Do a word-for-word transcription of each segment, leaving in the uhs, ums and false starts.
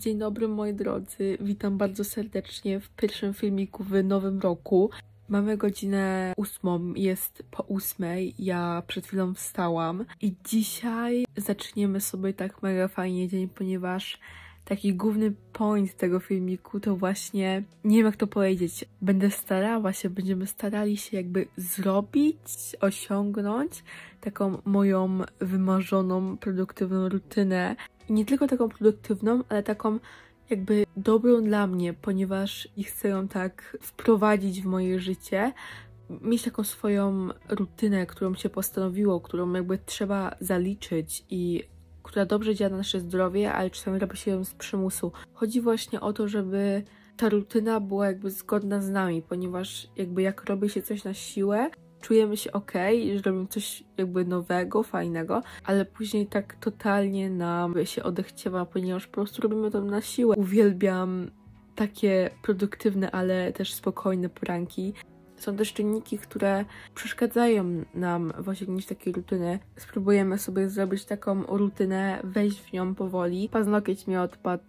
Dzień dobry moi drodzy, witam bardzo serdecznie w pierwszym filmiku w nowym roku. Mamy godzinę ósmą, jest po ósmej, ja przed chwilą wstałam i dzisiaj zaczniemy sobie tak mega fajnie dzień, ponieważ taki główny point tego filmiku to właśnie, nie wiem jak to powiedzieć, będę starała się, będziemy starali się jakby zrobić, osiągnąć taką moją wymarzoną, produktywną rutynę. I nie tylko taką produktywną, ale taką jakby dobrą dla mnie, ponieważ chcę ją tak wprowadzić w moje życie, mieć taką swoją rutynę, którą się postanowiło, którą jakby trzeba zaliczyć i która dobrze działa na nasze zdrowie, ale czasami robi się ją z przymusu. Chodzi właśnie o to, żeby ta rutyna była jakby zgodna z nami, ponieważ jakby jak robi się coś na siłę, czujemy się okej, że robimy coś jakby nowego, fajnego, ale później tak totalnie nam się odechciewa, ponieważ po prostu robimy to na siłę. Uwielbiam takie produktywne, ale też spokojne poranki. Są też czynniki, które przeszkadzają nam w osiągnięciu takiej rutyny. Spróbujemy sobie zrobić taką rutynę, wejść w nią powoli. Paznokieć mi odpadł.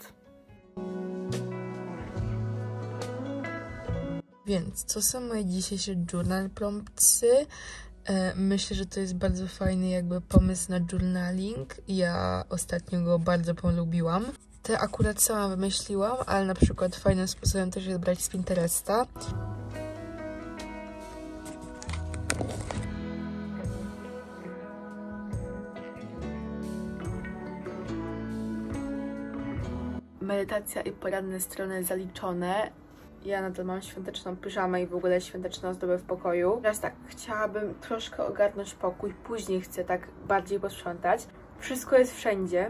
Więc co są moje dzisiejsze journal promptsy? E, myślę, że to jest bardzo fajny jakby pomysł na journaling. Ja ostatnio go bardzo polubiłam. Te akurat sama wymyśliłam, ale na przykład fajnym sposobem też jest brać z Pinteresta. Medytacja i poranne strony zaliczone. Ja nadal mam świąteczną piżamę i w ogóle świąteczną ozdobę w pokoju. Teraz tak, chciałabym troszkę ogarnąć pokój, później chcę tak bardziej posprzątać. Wszystko jest wszędzie.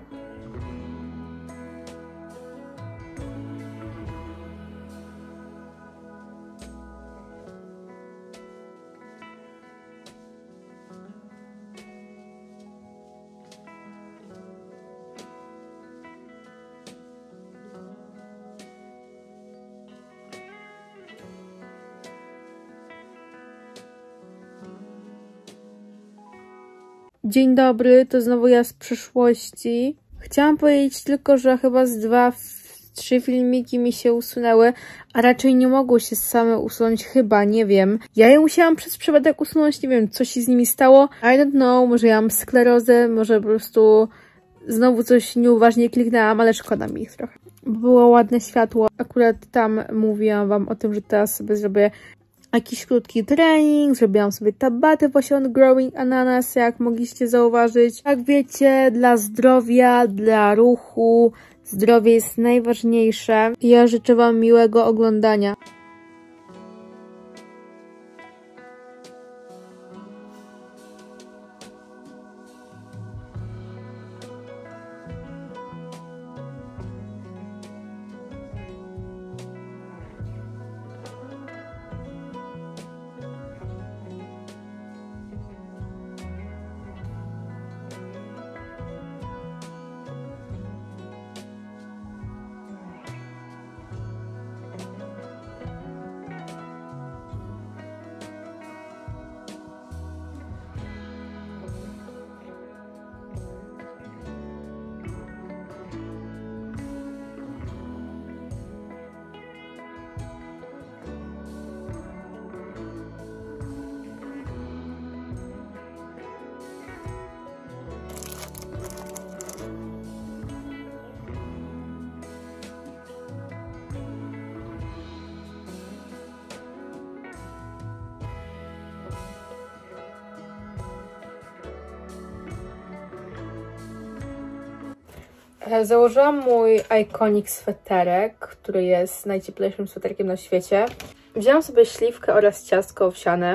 Dzień dobry, to znowu ja z przyszłości. Chciałam powiedzieć tylko, że chyba z dwa, trzy filmiki mi się usunęły, a raczej nie mogło się same usunąć, chyba, nie wiem. Ja je musiałam przez przypadek usunąć, nie wiem, co się z nimi stało. I don't know, może ja mam sklerozę, może po prostu znowu coś nieuważnie kliknęłam, ale szkoda mi ich trochę. Było ładne światło. Akurat tam mówiłam wam o tym, że teraz sobie zrobię jakiś krótki trening, zrobiłam sobie tabaty właśnie od Growing Ananas, jak mogliście zauważyć. Jak wiecie, dla zdrowia, dla ruchu, zdrowie jest najważniejsze. Ja życzę wam miłego oglądania. Założyłam mój Iconic sweterek, który jest najcieplejszym sweterkiem na świecie. Wzięłam sobie śliwkę oraz ciastko owsiane.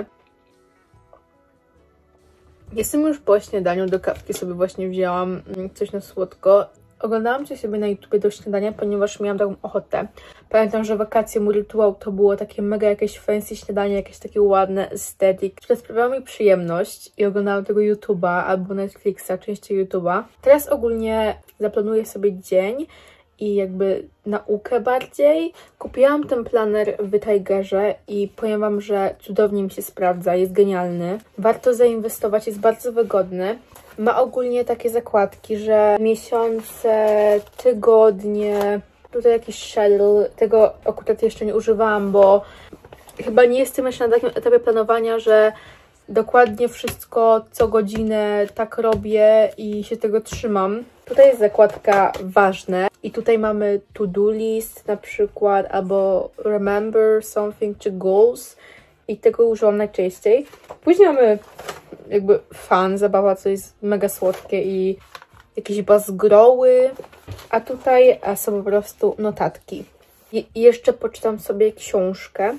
Jestem już po śniadaniu, do kawki sobie właśnie wzięłam coś na słodko. Oglądałam coś sobie na YouTubie do śniadania, ponieważ miałam taką ochotę. Pamiętam, że wakacje, mój rytuał to było takie mega jakieś fancy śniadanie, jakieś takie ładne aesthetic, które sprawiało mi przyjemność i oglądałam tego YouTube'a albo Netflixa, częściej YouTube'a. Teraz ogólnie zaplanuję sobie dzień i jakby naukę bardziej. Kupiłam ten planer w Tigerze i powiem wam, że cudownie mi się sprawdza, jest genialny. Warto zainwestować, jest bardzo wygodny. Ma ogólnie takie zakładki, że miesiące, tygodnie, Tutaj jakiś shuttle, tego akurat jeszcze nie używałam, bo chyba nie jestem jeszcze na takim etapie planowania, że dokładnie wszystko co godzinę tak robię i się tego trzymam. Tutaj jest zakładka ważne i tutaj mamy to-do list na przykład, albo remember something czy goals i tego używam najczęściej. Później mamy jakby fun, zabawa, co jest mega słodkie i jakieś bazgroły, a tutaj a są po prostu notatki. I jeszcze poczytam sobie książkę.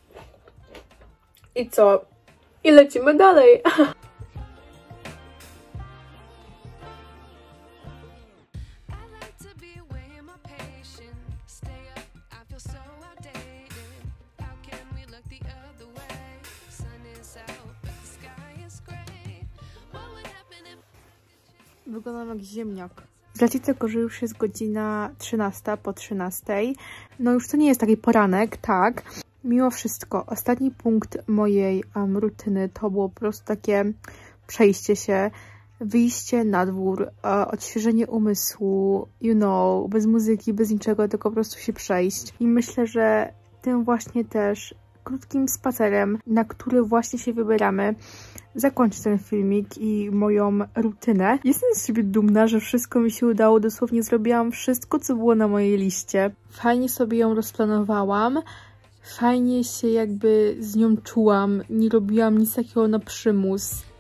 I co? I lecimy dalej! Wyglądam jak ziemniak. Z racji tego, że już jest godzina trzynasta po trzynastej, no już to nie jest taki poranek, tak. Mimo wszystko, ostatni punkt mojej um, rutyny to było po prostu takie przejście się, wyjście na dwór, uh, odświeżenie umysłu, you know, bez muzyki, bez niczego, tylko po prostu się przejść. I myślę, że tym właśnie też krótkim spacerem, na który właśnie się wybieramy, zakończę ten filmik i moją rutynę. Jestem z siebie dumna, że wszystko mi się udało. Dosłownie zrobiłam wszystko, co było na mojej liście. Fajnie sobie ją rozplanowałam. Fajnie się jakby z nią czułam. Nie robiłam nic takiego na przymus.